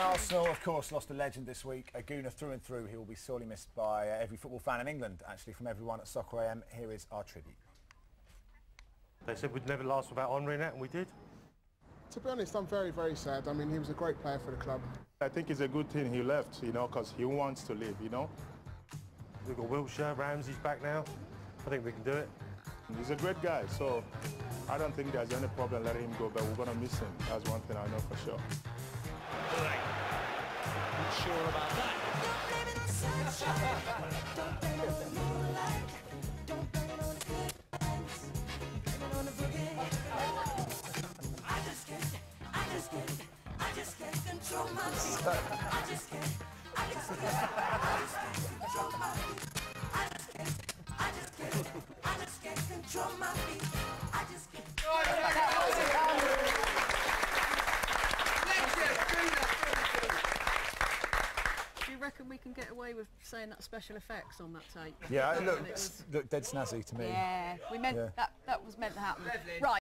Arsenal, of course, lost a legend this week, a Gooner through and through. He will be sorely missed by every football fan in England, actually, from everyone at Soccer AM. Here is our tribute. They said we'd never last without Henry in it, and we did. To be honest, I'm very, very sad. I mean, he was a great player for the club. I think it's a good thing he left, you know, because he wants to leave, you know. We've got Wilshere, Ramsey's back now. I think we can do it. He's a great guy, so I don't think there's any problem letting him go, but we're going to miss him. That's one thing I know for sure. Not sure about that. I just can't control my feet. I just can't control my feet. I just can't control my feet. I just can't. Do you reckon we can get away with saying that special effects on that tape? Yeah, it looked dead snazzy to me. Yeah, we meant that was meant to happen. Right.